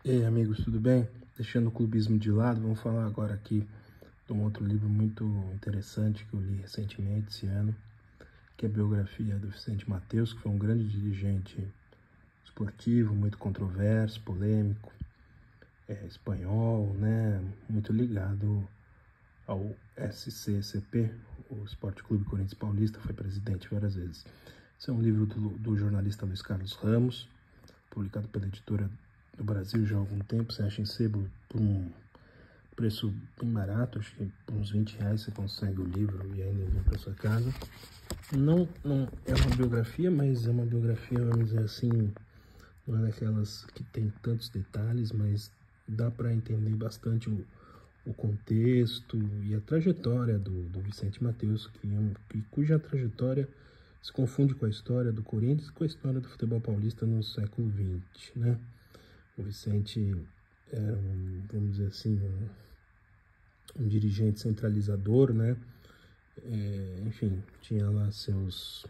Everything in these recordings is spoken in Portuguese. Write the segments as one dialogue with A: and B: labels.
A: E aí, amigos, tudo bem? Deixando o clubismo de lado, vamos falar agora aqui de um outro livro muito interessante que eu li recentemente, esse ano, que é a biografia do Vicente Mateus, que foi um grande dirigente esportivo, muito controverso, polêmico, espanhol, né? Muito ligado ao SCCP, o Esporte Clube Corinthians Paulista, foi presidente várias vezes. Esse é um livro do jornalista Luiz Carlos Ramos, publicado pela editora do Brasil já há algum tempo. Você acha em sebo por um preço bem barato, acho que por uns R$20 você consegue o livro e ainda envia para sua casa. Não é uma biografia, mas é uma biografia, vamos dizer assim, não é daquelas que tem tantos detalhes, mas dá para entender bastante o contexto e a trajetória do Vicente Mateus, cuja trajetória se confunde com a história do Corinthians e com a história do futebol paulista no século XX, né? O Vicente era vamos dizer assim, um dirigente centralizador, né? Enfim, tinha lá seus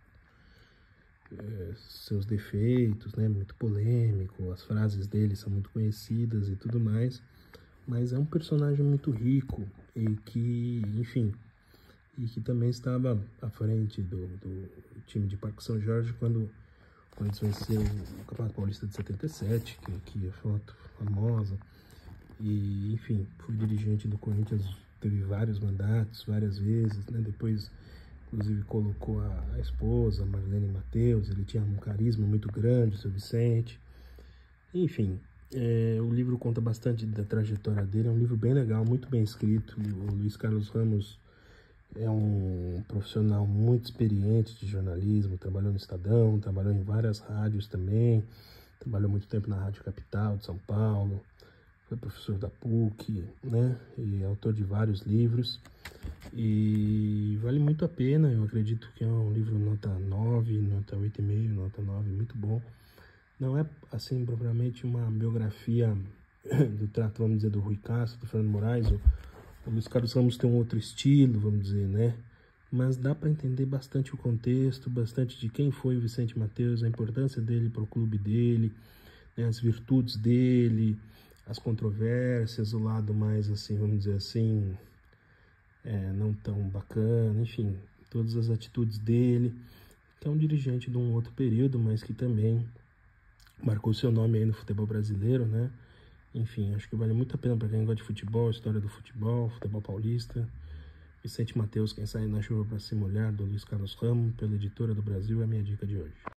A: defeitos, né? Muito polêmico, as frases dele são muito conhecidas e tudo mais, mas é um personagem muito rico e que, enfim, e que também estava à frente do time de Parque São Jorge quando o Corinthians venceu o Campeonato Paulista de 77, que é foto famosa. E, enfim, foi dirigente do Corinthians, teve vários mandatos, várias vezes, né? Depois, inclusive, colocou a esposa, Marlene Mateus. Ele tinha um carisma muito grande, o seu Vicente. Enfim, o livro conta bastante da trajetória dele, é um livro bem legal, muito bem escrito. O Luiz Carlos Ramos é um profissional muito experiente de jornalismo, trabalhou no Estadão, trabalhou em várias rádios também, trabalhou muito tempo na Rádio Capital de São Paulo, foi professor da PUC, né, e autor de vários livros, e vale muito a pena. Eu acredito que é um livro nota 9, nota 8,5, nota 9, muito bom. Não é, assim, propriamente uma biografia do trato, vamos dizer, do Rui Castro, do Fernando Moraes. O Luiz Carlos Ramos tem um outro estilo, vamos dizer, né? Mas dá para entender bastante o contexto, bastante de quem foi o Vicente Mateus, a importância dele para o clube dele, né? As virtudes dele, as controvérsias, o lado mais, assim, vamos dizer assim, não tão bacana, enfim, todas as atitudes dele, que é um dirigente de um outro período, mas que também marcou seu nome aí no futebol brasileiro, né? Enfim, acho que vale muito a pena para quem gosta de futebol, história do futebol, futebol paulista. Vicente Mateus, Quem Sai na Chuva para Se Molhar, do Luiz Carlos Ramos, pela Editora do Brasil, é a minha dica de hoje.